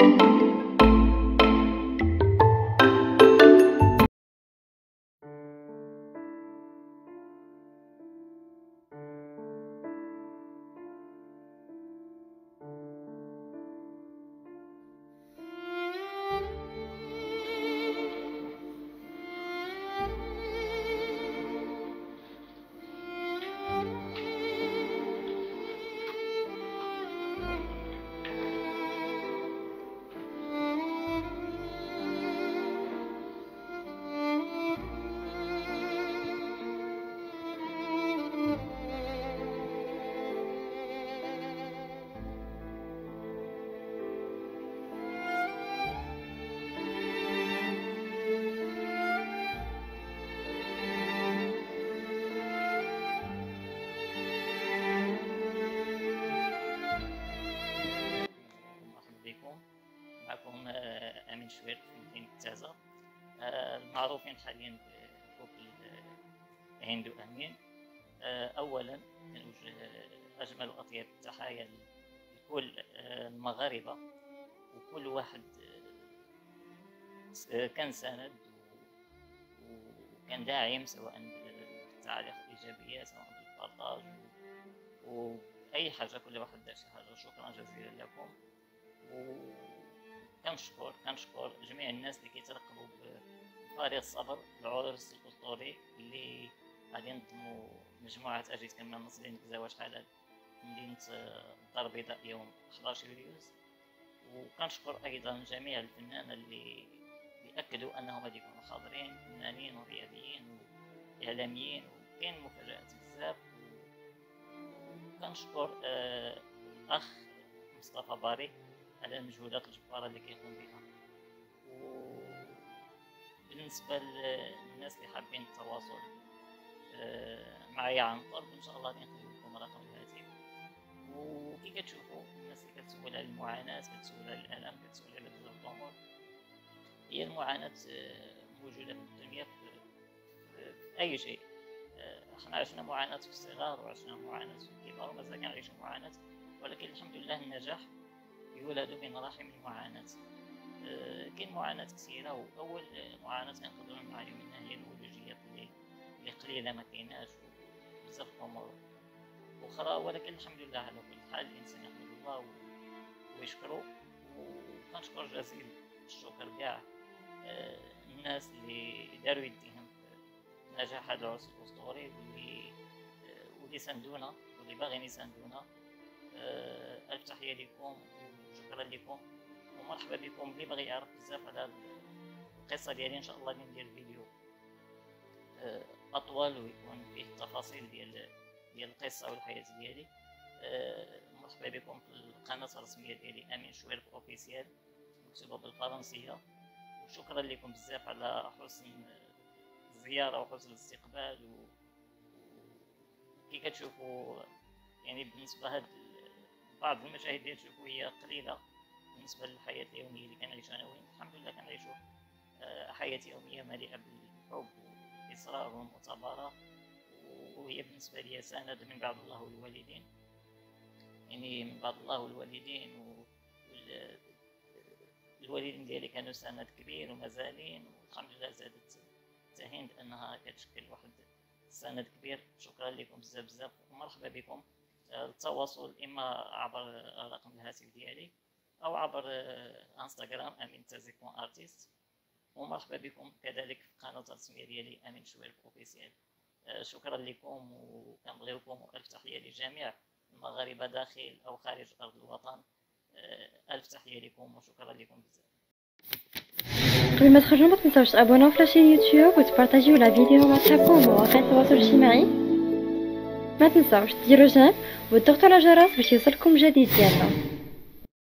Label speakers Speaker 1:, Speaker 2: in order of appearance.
Speaker 1: معكم أمين شوير في مدينة تازة، المعروفين حاليا بكوبل هند وأمين. أولا كنوجه أجمل وأطيب التحايا لكل المغاربة، وكل واحد كان سند وكان داعم، سواء بالتعاليق الإيجابية سواء بالبارطاج وأي حاجة، كل واحد دار شي حاجة. شكرا جزيلا لكم، كنشكر جميع الناس اللي كيترقبوا بفارغ الصبر العرس الاسطوري اللي غادي ينظموا مجموعه اجيت كما منظمين كزاوه شحال في مدينه الدار البيضاء يوم 11 يوليوز. وكنشكر ايضا جميع الفنانين اللي اكدوا انهم غادي يكونوا حاضرين، فنانين ورياضيين واعلاميين، وكاين مفاجات بزاف. وكنشكر الاخ مصطفى باري على المجهودات الجبارة اللي كيقوم بها. وبالنسبة للناس اللي حابين التواصل معايا عن قرب، ان شاء الله غادي نخلي لكم رقم الهاتف. وكي كتشوفوا الناس اللي كتسول على المعاناة، كتسول على الالم، كتسول على بزاف الامور، هي المعاناة موجودة في الدنيا في اي شيء. احنا عشنا معاناة في الصغار وعشنا معاناة في الكبار ومازال كنعيشوا معاناة، ولكن الحمد لله النجاح يولد من رحم المعاناة. كاين معاناة كثيرة، وأول معاناة كنقدروا نعانيو منها هي الولوجيات اللي قليلة ما كايناش، وبزاف الأمور أخرى، ولكن الحمد لله على كل حال الإنسان يحمد الله ويشكرو. وكنشكر جزيل الشكر كاع الناس اللي داروا يديهم في نجاح هذا العرس الأسطوري، واللي ساندونا واللي باغيين يساندونا. ألف تحية لكم وشكرا لكم ومرحبا بكم. اللي بغى يعرف بزاف على القصة ديالي ان شاء الله ندير فيديو اطول ويكون فيه التفاصيل ديال القصة والحياة ديالي. مرحبا بكم في القناة الرسمية ديالي امين شوير اوفيسيال، مكتوبة بالفرنسية. وشكرا لكم بزاف على حسن الزيارة وحسن الاستقبال. وكي كتشوفوا يعني بالنسبة هاد بعض المشاهد اللي تشوفوا هي قليلة بالنسبة للحياة اليومية اللي كنعيشوها أنا وين. الحمد لله كنعيشو حياة يومية مليئة بالحب والإصرار والمثابرة، وهي بالنسبة لي سند من بعد الله والوالدين، يعني من بعد الله والوالدين. والوالدين ديالي كانوا سند كبير ومازالين، والحمد لله زادت تهند أنها كتشكل واحد سند كبير. شكرا لكم بزاف بزاف، ومرحبا بكم. التواصل إما عبر رقم الهاتف ديالي أو عبر انستغرام امين تازيكون ارتيست. ومرحبا بكم كذلك في القناة الرسمية ديالي امين شوير اوفيسيال. شكرا لكم وكنبغيوكم، والف تحية لجميع المغاربة داخل أو خارج أرض الوطن. ألف تحية لكم وشكرا لكم بزاف.
Speaker 2: قبل ما تخرجوا ما تنساوش تابوناو في لاشين يوتيوب وتبارطاجيو لا فيديو مع صحابكم ومواقع التواصل الاجتماعي. ما تنساوش ديروا جيم وتضغطوا على الجرس باش يوصلكم جديد ديالنا.